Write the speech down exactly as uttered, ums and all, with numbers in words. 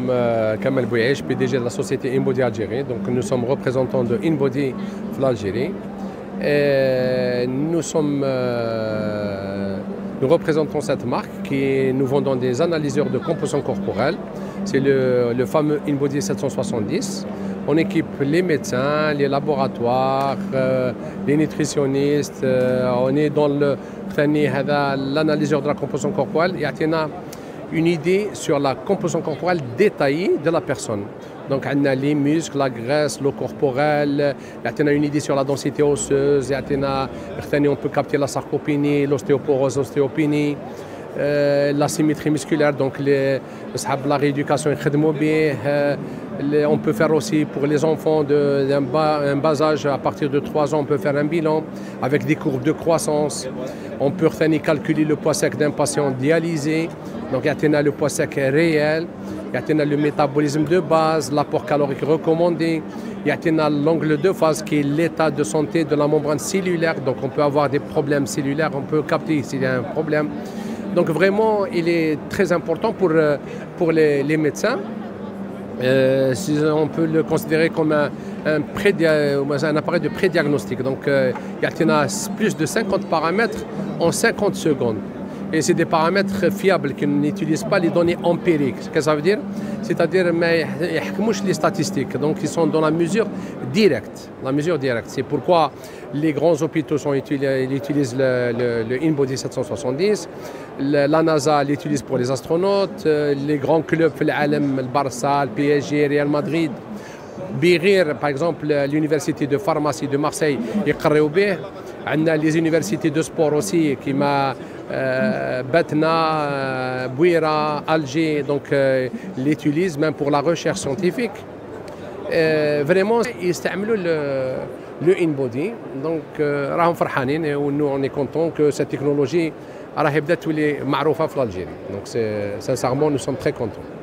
sommes euh, Kamal Bouyache, P D G de la société InBody Algérie. Donc nous sommes représentants de InBody de l'Algérie. Et nous sommes, euh, nous représentons cette marque qui nous vendons des analyseurs de composition corporelle. C'est le, le fameux InBody sept cent soixante-dix. On équipe les médecins, les laboratoires, euh, les nutritionnistes. Euh, on est dans l'analyseur de la composition corporelle. Il y a une idée sur la composition corporelle détaillée de la personne. Donc, on a les muscles, la graisse, l'eau corporelle, on a une idée sur la densité osseuse, on peut capter la sarcopénie, l'ostéoporose, l'ostéopénie, euh, la symétrie musculaire, donc les, la rééducation, euh, on peut faire aussi pour les enfants d'un bas, un bas âge, à partir de trois ans, on peut faire un bilan avec des courbes de croissance. On peut calculer le poids sec d'un patient dialysé. Donc, il y a le poids sec réel, il y a le métabolisme de base, l'apport calorique recommandé, il y a l'angle de phase qui est l'état de santé de la membrane cellulaire. Donc, on peut avoir des problèmes cellulaires, on peut capter s'il y a un problème. Donc, vraiment, il est très important pour, pour les, les médecins. Euh, on peut le considérer comme un, un, un appareil de prédiagnostic. Donc, euh, il y a plus de cinquante paramètres en cinquante secondes. Et c'est des paramètres fiables qui n'utilisent pas les données empiriques. Qu'est-ce que ça veut dire? C'est-à-dire les statistiques. Donc, ils sont dans la mesure directe. La mesure directe. C'est pourquoi les grands hôpitaux sont utilisés, ils utilisent le, le, le InBody sept cent soixante-dix. Le, la NASA l'utilise pour les astronautes. Les grands clubs, le Barça, le P S G, Real Madrid. Birir, par exemple, l'université de pharmacie de Marseille, on a les universités de sport aussi, qui m'a euh, Batna, euh, Bouira, Alger, donc euh, l'utilisent même pour la recherche scientifique. Euh, vraiment, ils utilisent le, le InBody. Donc, euh, et nous, on est content que cette technologie est معروفة في l'Algérie. Donc, sincèrement, nous sommes très contents.